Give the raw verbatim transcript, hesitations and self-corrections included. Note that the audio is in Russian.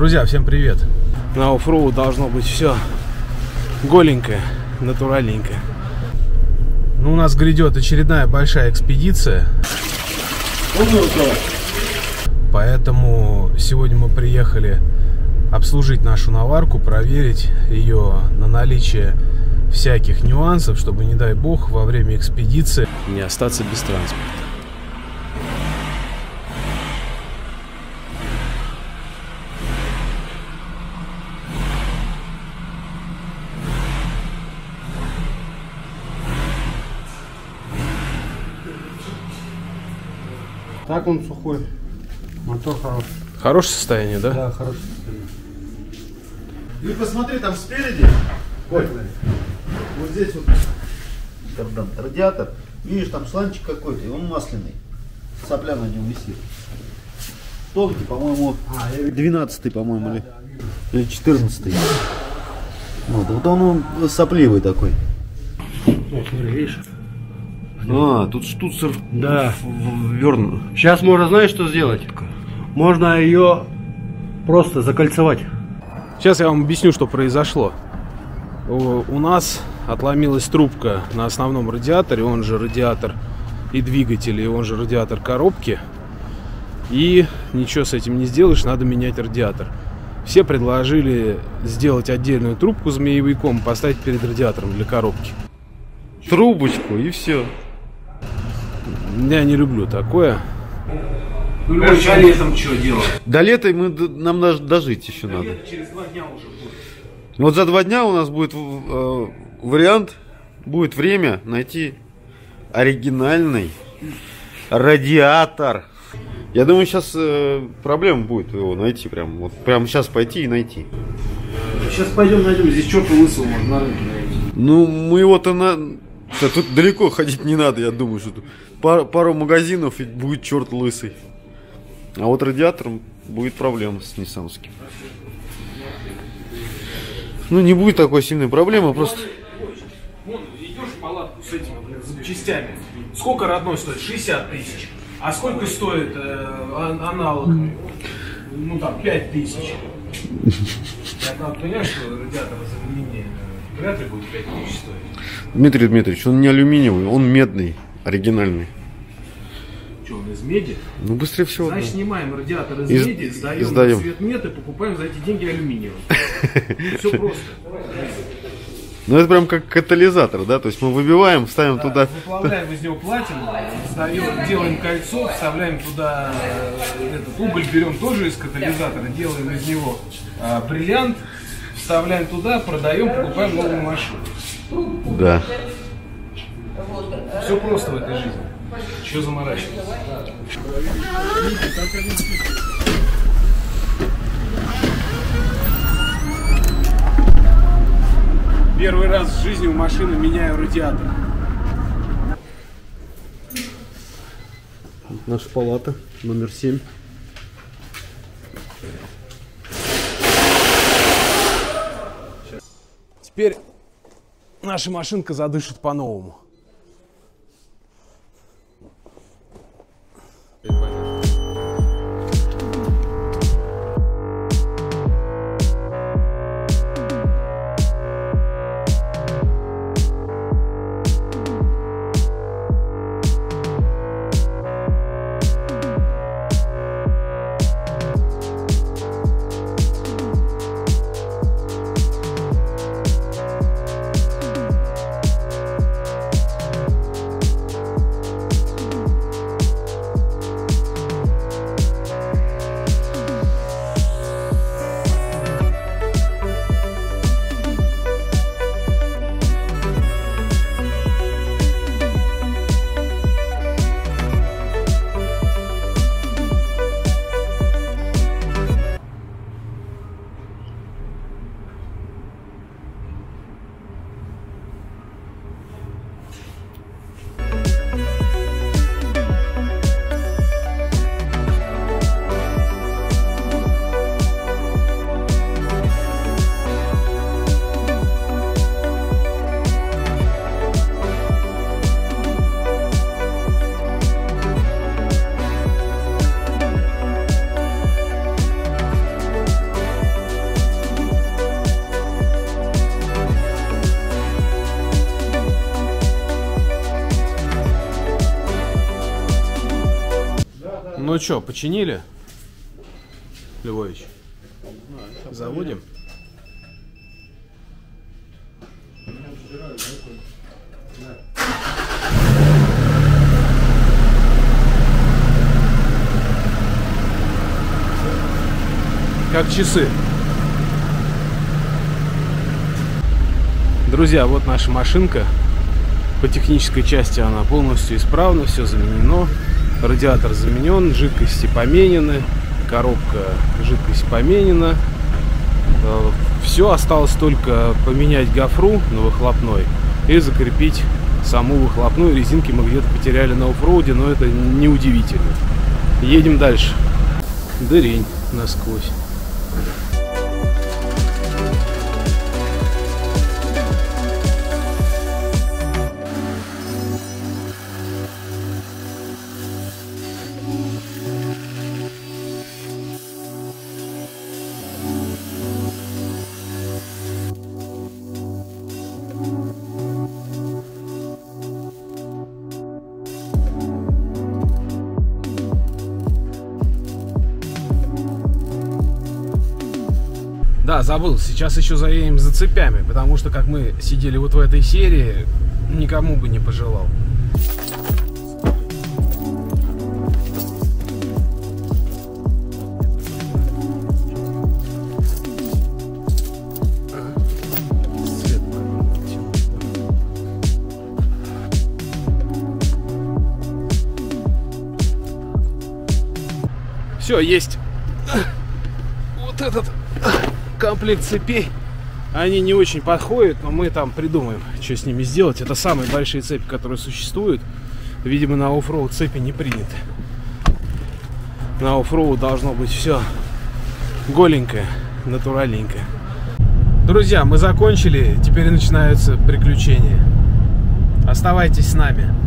Друзья, всем привет! На оффроуд должно быть все голенькое, натуральненькое. Ну, у нас грядет очередная большая экспедиция. Поэтому сегодня мы приехали обслужить нашу наварку, проверить ее на наличие всяких нюансов, чтобы, не дай бог, во время экспедиции не остаться без транспорта. Так он сухой. Мотор хороший. Хорошее состояние, да? Да, хорошее состояние. И посмотри, там спереди, Коль, вот здесь вот там, там радиатор, видишь, там шланчик какой-то, и он масляный, сопля на нем висит. Тонкий, по-моему, двенадцатый, по-моему, или, или четырнадцатый. Вот, вот он, он сопливый такой. Вот, смотри, видишь? А, тут штуцер, да, верн. Сейчас можно, знаешь, что сделать? Можно ее просто закольцевать. Сейчас я вам объясню, что произошло. У нас отломилась трубка на основном радиаторе, он же радиатор и двигатель, и он же радиатор коробки. И ничего с этим не сделаешь, надо менять радиатор. Все предложили сделать отдельную трубку змеевиком, поставить перед радиатором для коробки. Трубочку и все. Я не люблю такое. Ну, а летом что делать? До лета мы, нам даже дожить еще надо. Через два дня уже будет. Вот за два дня у нас будет э, вариант, будет время найти оригинальный радиатор. Я думаю, сейчас э, проблема будет его найти, прям вот прямо сейчас пойти и найти. Сейчас пойдем найдем, здесь черта лысого можно на рынке найти. Ну, мы его-то на... Да, тут далеко ходить не надо, я думаю, что тут пар, пару магазинов и будет черт лысый. А вот радиатором будет проблема с ниссановским. Ну, не будет такой сильной проблемы, просто... Вон, идешь в палатку с этими, блин, запчастями. Сколько родной стоит? шестьдесят тысяч. А сколько стоит э, аналог? Ну, там, пять тысяч. Я правда понимаю, что радиатор из алюминия вряд ли будет пять тысяч стоить. Дмитрий Дмитриевич, он не алюминиевый, он медный, оригинальный. Что, он из меди? Ну, быстрее всего. Значит, да. снимаем радиатор из, из меди, сдаем, сдаем. цвет мед и покупаем за эти деньги алюминиевый. Все просто. Ну, это прям как катализатор, да? То есть мы выбиваем, ставим Да, туда... выплавляем из него платину, сдаем, делаем кольцо, вставляем туда этот уголь, берем тоже из катализатора, делаем из него а, бриллиант, вставляем туда, продаем, покупаем новую машину. Да. Все просто в этой жизни. Чего заморачиваться? Первый раз в жизни у машины меняю радиатор. Наша палата, номер семь. Теперь наша машинка задышит по-новому. Ну что, починили? Львович, заводим? Как часы. Друзья, вот наша машинка. По технической части она полностью исправна, все заменено. Радиатор заменен, жидкости поменены, коробка, жидкость поменена. Все, осталось только поменять гофру на выхлопной и закрепить саму выхлопную. Резинки мы где-то потеряли на оффроуде, но это не удивительно. Едем дальше. Дырень насквозь. Да, забыл, сейчас еще заедем за цепями, потому что, как мы сидели вот в этой серии, никому бы не пожелал. Все, есть вот этот комплект цепей. Они не очень подходят, но мы там придумаем, что с ними сделать. Это самые большие цепи, которые существуют. Видимо, на оффроуд цепи не приняты. На оффроуд должно быть все голенькое, натуральненькое. Друзья, мы закончили. Теперь начинаются приключения. Оставайтесь с нами.